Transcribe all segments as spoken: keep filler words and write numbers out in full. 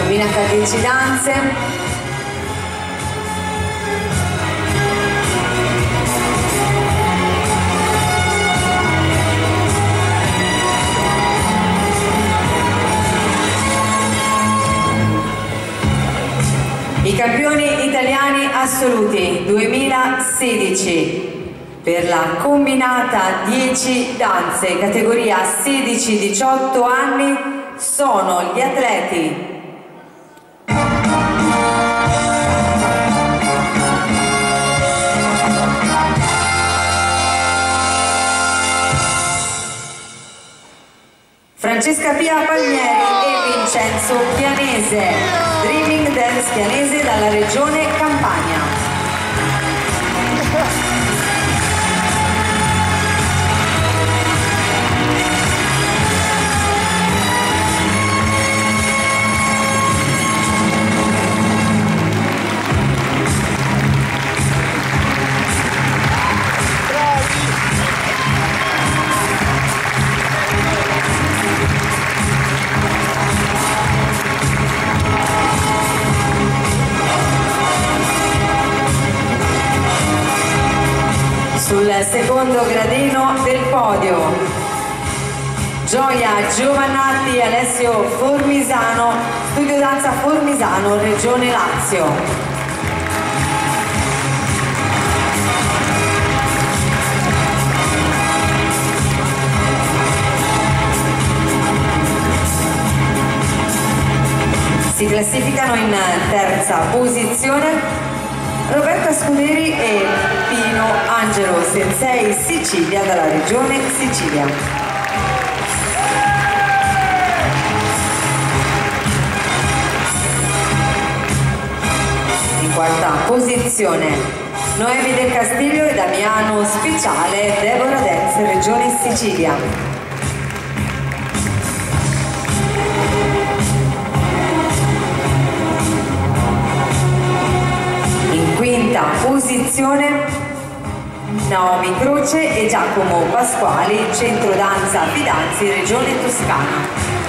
Bambina H dieci danze. I campioni italiani assoluti duemilasedici per la combinata dieci danze categoria sedici diciotto anni sono gli atleti Francesca Pia Palmieri e Vincenzo Pianese, Dreaming Dance Pianese dalla regione Campania. Sul secondo gradino del podio Gioia Giovannati e Alessio Formisano, Studio Danza Formisano, Regione Lazio. Si classificano in terza posizione Roberta Scuderi e Pino Angelo Sensei Sicilia dalla regione Sicilia. In quarta posizione Noemi del Castiglio e Damiano Speciale, Deborah Dance, regione Sicilia. Quinta posizione Naomi Croce e Giacomo Pasquali, Centro Danza Fidanzi, Regione Toscana.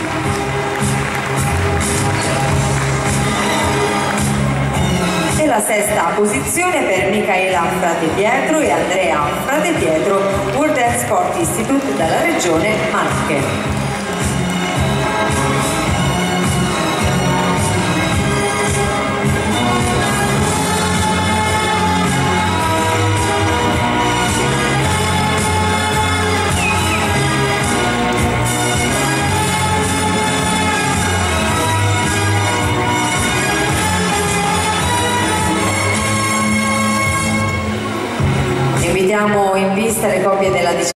E la sesta posizione per Michaela Frate Pietro e Andrea Frate Pietro, World Dance Sport Institute dalla Regione Marche. Invitiamo in pista le coppie della